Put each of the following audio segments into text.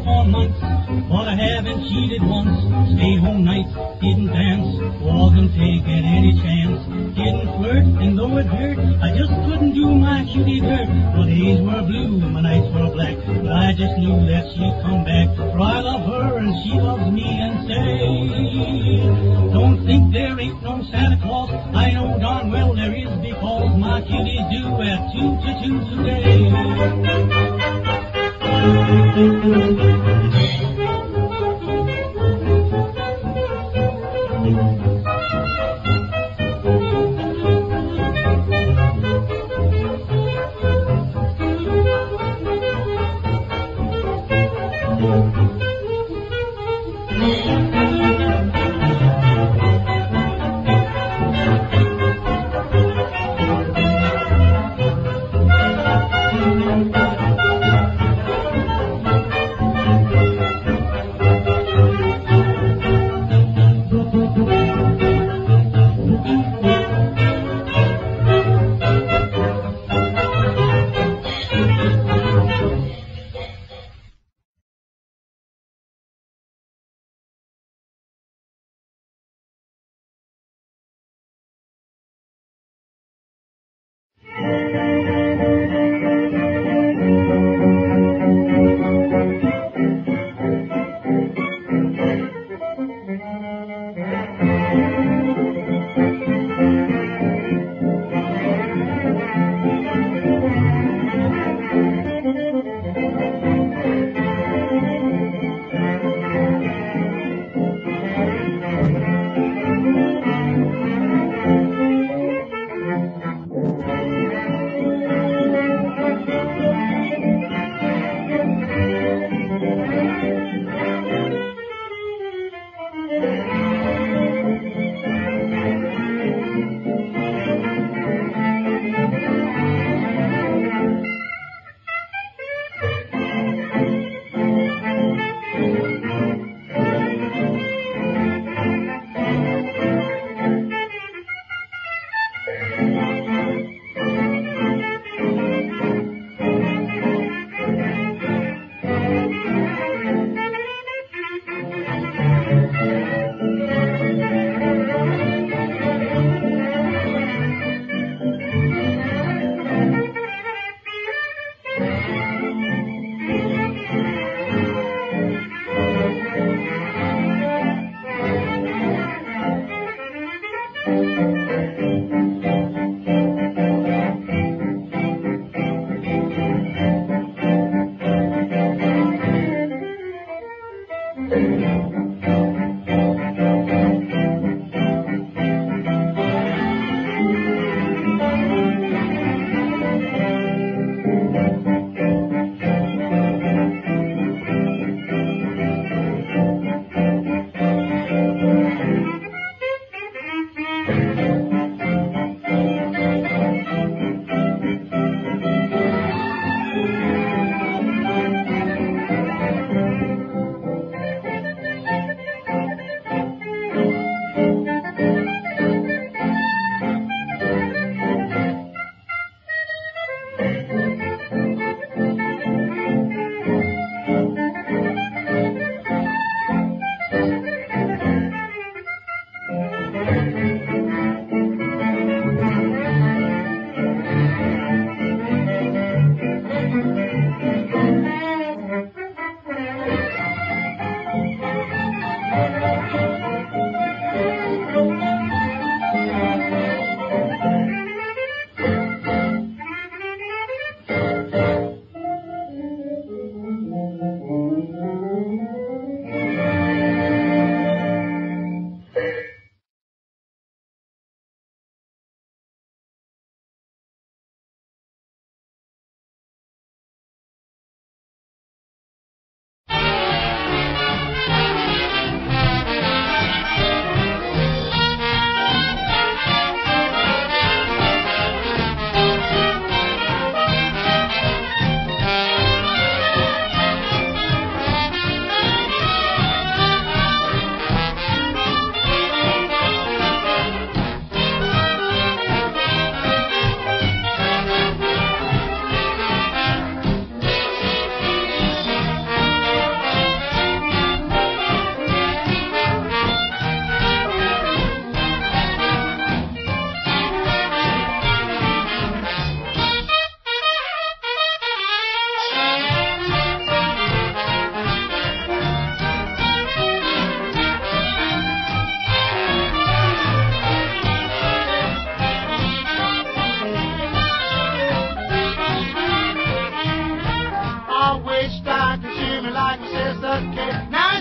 for months, but I haven't cheated once. Stay home nights, didn't dance, wasn't taking any chance. Didn't flirt, and though it hurt, I just couldn't do my cutie dirt. My days were blue, my nights were black, but I just knew that she'd come back. For I love her and she loves me, and say, don't think there ain't no Santa Claus. I know darn well there is, because my cutie's due at 2 to 2 today.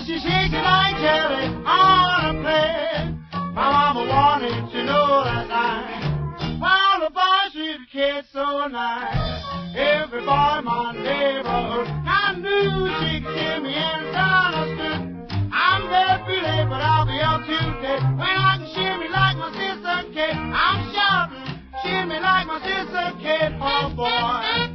she shake it like jelly on a plate. My mama wanted to know that night, while the boys treated the kids so nice. Every boy in my neighborhood, I knew she could hear me and understood. I'm dead feeling, but I'll be up Tuesday when I can shimmy like my sister Kate. I'm shouting, shimmy like my sister Kate, oh boy.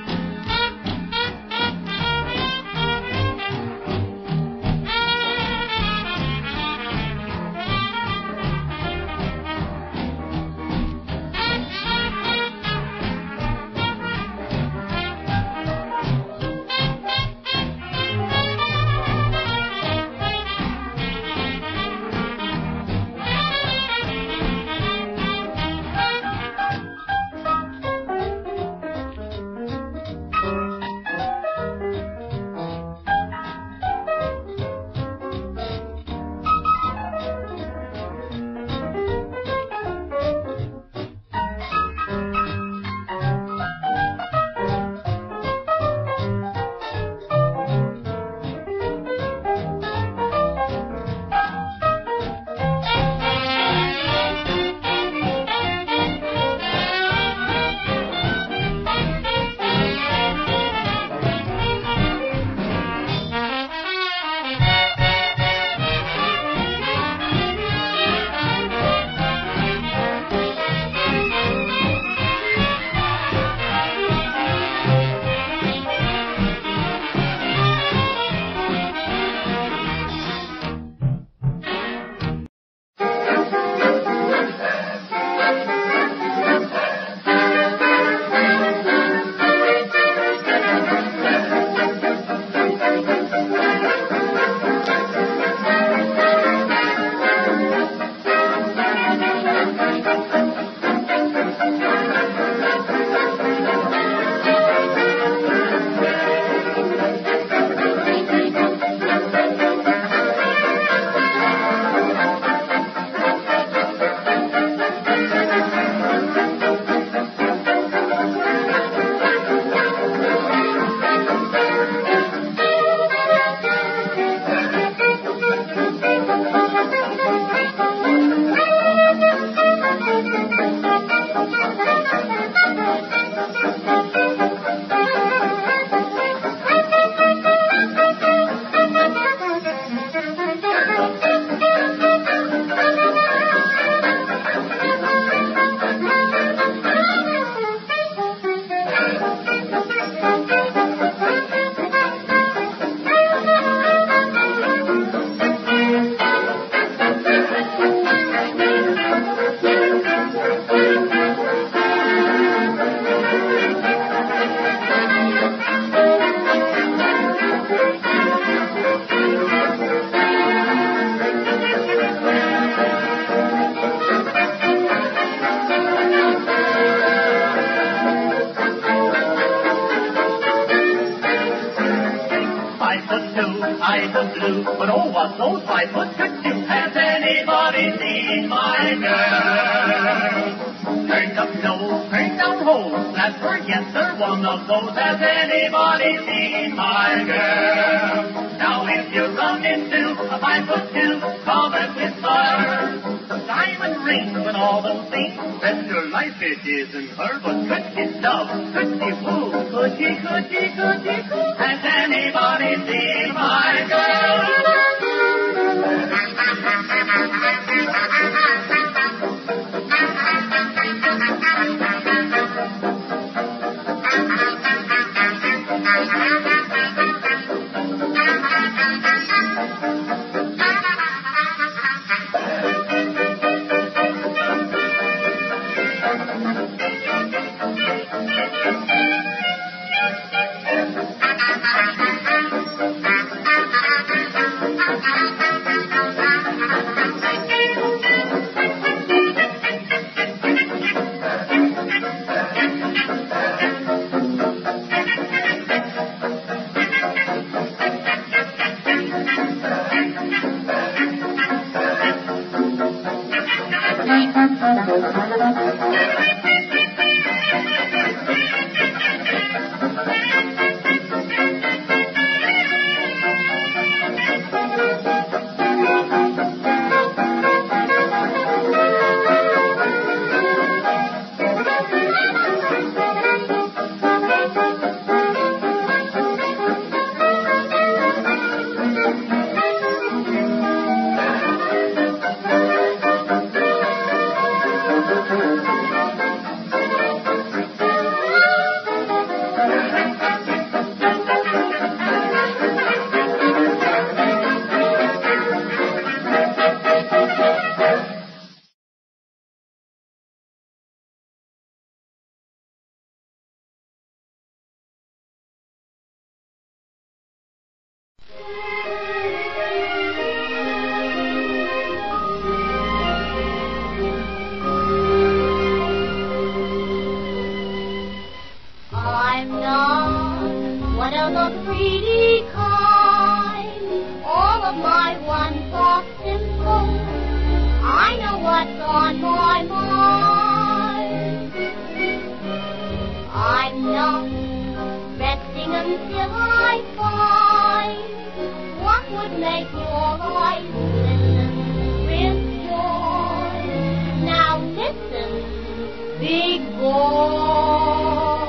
But oh, what those 5 foot 6 do? Has anybody seen my girl? Turned up nose, turned down hose, that's her, yes sir, one of those. Has anybody seen my girl? Now if you run into a 5 foot 2, call that whisper. Diamond rings and all those things, bet your life it isn't her, but pretty stuff, pretty woo, goody, goody, goody, goody. Has anybody seen my girl? all I listen with joy. Now listen, big boy.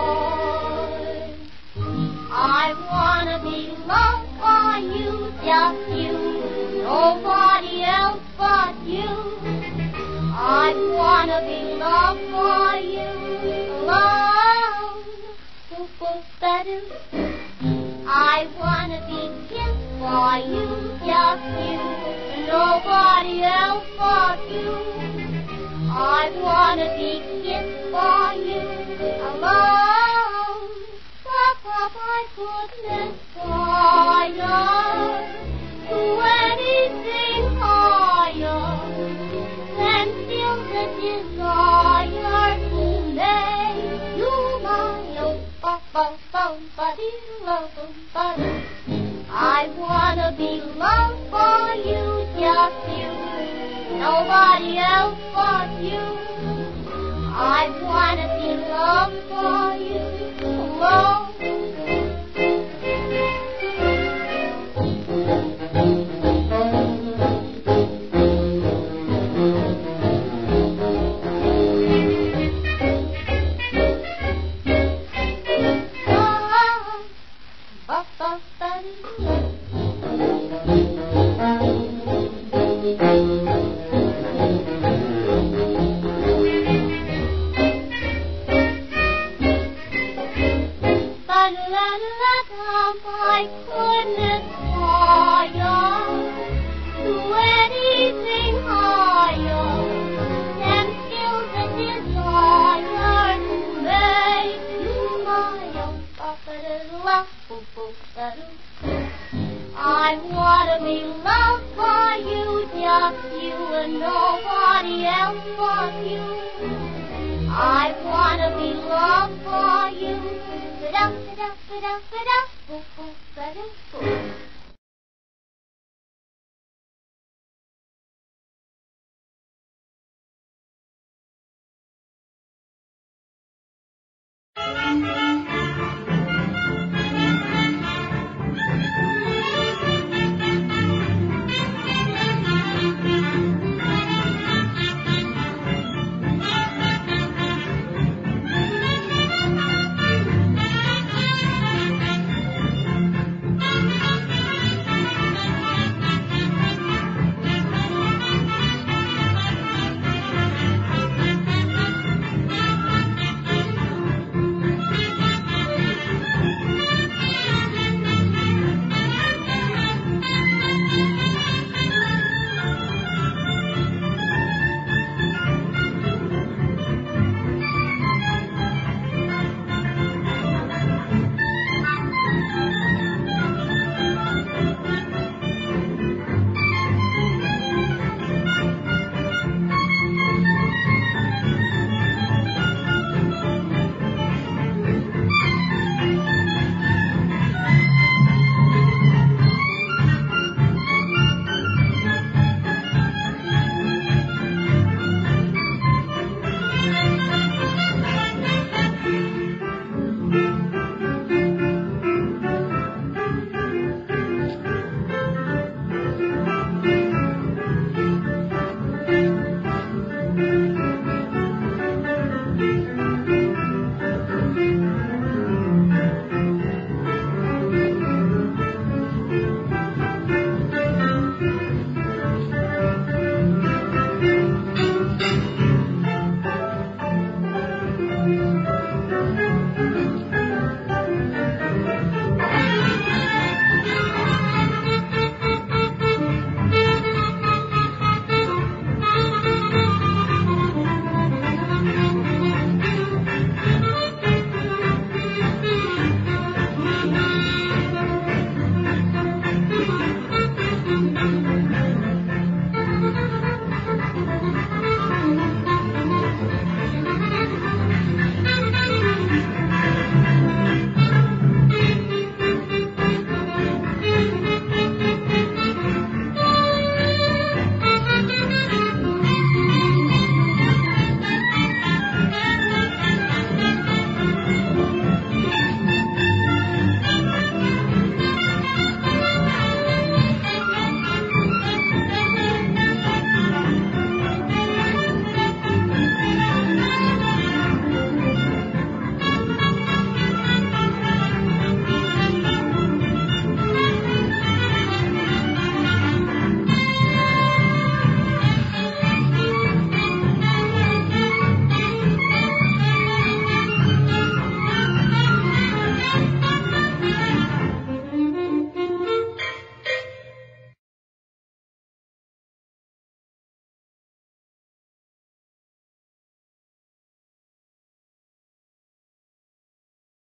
I wanna be loved by you, just you, nobody else but you. I wanna be loved by you, alone. I wanna be kissed by you, just you, nobody else but you. I wanna be kissed by you, alone. My goodness, higher, to anything higher than still the desire to make you my own. I wanna be loved by you, just you, nobody else but you. I wanna be loved by you alone. My goodness, higher, to anything higher than still the desire to make you my own. I wanna be loved by you, just you and nobody else but you. I wanna be loved by you.